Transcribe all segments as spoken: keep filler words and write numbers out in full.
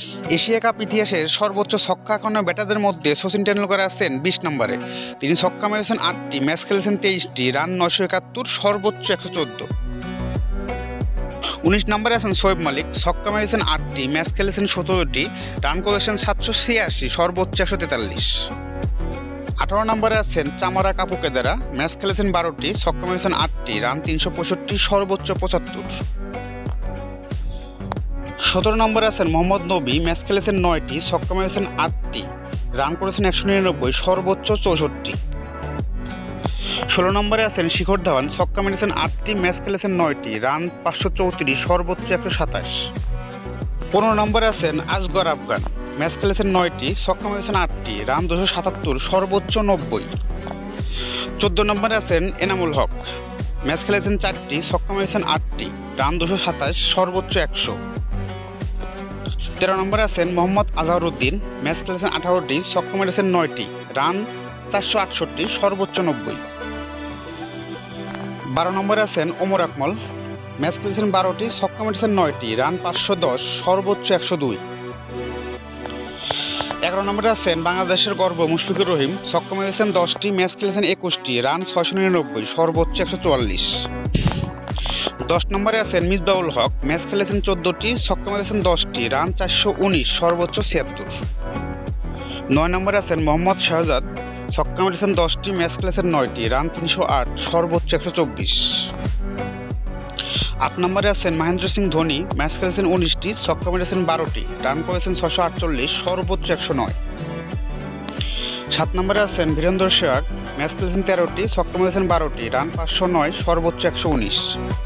Asia cup ইতিহাসের সর্বোচ্চ ছক্কা হাঁকানো ব্যাটারদের মধ্যে সচিন টেন্ডুলকার আছেন বিশ নম্বরে। তিনি ছক্কা মেরেছেন আটটি, ম্যাচ খেলেছেন তেইশটি, রান নয়শো একাত্তর, সর্বোচ্চ একশো চোদ্দ। উনিশ নম্বরে আছেন শোয়েব মালিক, ছক্কা মেরেছেন আটটি, ম্যাচ খেলেছেন সতেরোটি, রান করেছেন সাতশো ছিয়াশি, সর্বোচ্চ একশো তেতাল্লিশ। আঠারো নম্বরে আছেন চামারা কাপুকেদারা, ম্যাচ খেলেছেন বারোটি, ছক্কা মেরেছেন আটটি, রান তিনশো পঁয়ষট্টি, সর্বোচ্চ পঁচাত্তর। সতেরো নম্বরে আছেন মোহাম্মদ নবী, ম্যাচ খেলেছেন নয়টি, ছক্কা মেরেছেন আটটি, রান করেছেন একশো নিরানব্বই, সর্বোচ্চ চৌষট্টি। ষোলো নম্বরে আছেন শিখর ধাওয়ান, ছক্কা মেরেছেন আটটি, ম্যাচ খেলেছেন নয়টি, রান পাঁচশো চৌত্রিশ, সর্বোচ্চ একশো সাতাশ। পনেরো নম্বরে আছেন আসগর আফগান, ম্যাচ খেলেছেন নয়টি, ছক্কা মেরেছেন আটটি, রান দুশো সাতাত্তর, সর্বোচ্চ নব্বই। চোদ্দো নম্বরে আছেন এনামুল হক, ম্যাচ খেলেছেন চারটি, ছক্কা মেরেছেন আটটি, রান দুশো সাতাশ, সর্বোচ্চ একশো। তেরো নম্বরে আছেন মোহাম্মদ আজহারউদ্দিন, ম্যাচ খেলেছেন আঠারোটি, ছক্কা মেরেছেন নয়টি, রান চারশো আটষট্টি, সর্বোচ্চ নব্বই। বারো নম্বরে আছেন ওমর আকমল, ম্যাচ খেলেছেন বারোটি, ছক্কা মেরেছেন নয়টি, রান পাঁচশো দশ, সর্বোচ্চ একশো দুই। এগারো নম্বরে আছেন বাংলাদেশের গর্ব মুশফিকুর রহিম, ছক্কা মেরেছেন দশটি, ম্যাচ খেলেছেন একুশটি, রান ছয়শো নিরানব্বই, সর্বোচ্চ একশো চুয়াল্লিশ। দশ নম্বরে আছেন মিসবাউল হক, ম্যাচ খেলেছেন চোদ্দোটি, ছক্কা মেরেছেন দশটি, রান চারশো উনিশ, সর্বোচ্চ ছিয়াত্তর। নয় নম্বরে আছেন মোহাম্মদ শাহজাদ, ছক্কা মেরেছেন দশটি, ম্যাচ খেলেছেন নয়টি, রান তিনশো আট, সর্বোচ্চ একশো চব্বিশ। আট নম্বরে আছেন মহেন্দ্র সিং ধোনি, ম্যাচ খেলেছেন উনিশটি, ছক্কা মেরেছেন বারোটি, রান করেছেন ছশো আটচল্লিশ, সর্বোচ্চ একশো নয়। সাত নম্বরে আছেন বীরেন্দ্র সেহবাগ, ম্যাচ খেলেছেন তেরোটি, ছক্কা মেরেছেন বারোটি, রান পাঁচশো নয়, সর্বোচ্চ একশো উনিশ।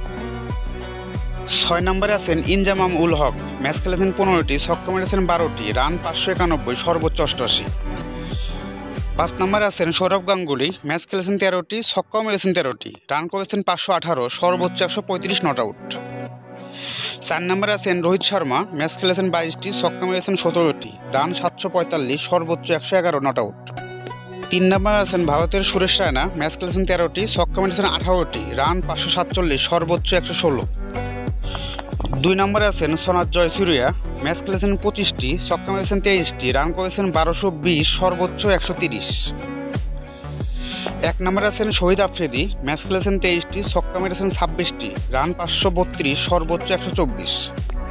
ছয় নম্বরে আছেন ইনজামাম উল হক, ম্যাচ খেলেছেন পনেরোটি, ছক্কা মেরেছেন বারোটি, রান পাঁচশো একানব্বই, সর্বোচ্চ অষ্টআশি। পাঁচ নম্বরে আছেন সৌরভ গাঙ্গুলি, ম্যাচ খেলেছেন তেরোটি, ছক্কা মেরেছেন তেরোটি, রান করেছেন পাঁচশো আঠারো, সর্বোচ্চ একশো পঁয়ত্রিশ, নট আউট। চার নম্বরে আছেন রোহিত শর্মা, ম্যাচ খেলেছেন বাইশটি, ছক্কা মেরেছেন সতেরোটি, রান সাতশো পঁয়তাল্লিশ, সর্বোচ্চ একশো এগারো, নট আউট। তিন নম্বরে আছেন ভারতের সুরেশ রায়না, ম্যাচ খেলেছেন তেরোটি, ছক্কা মেরেছেন আঠারোটি, রান পাঁচশো সাতচল্লিশ, সর্বোচ্চ একশো ষোলো। দুই নম্বরে আছেন সোনাত জয়সুরিয়া, ম্যাচ খেলেছেন পঁচিশটি, ছক্কা মেরেছেন তেইশটি, রান করেছেন বারোশো বিশ, সর্বোচ্চ একশো তিরিশ। এক নম্বরে আছেন শহীদ আফ্রিদি, ম্যাচ খেলেছেন তেইশটি, ছক্কা মেরেছেন ছাব্বিশটি, রান পাঁচশো বত্রিশ, সর্বোচ্চ একশো চব্বিশ।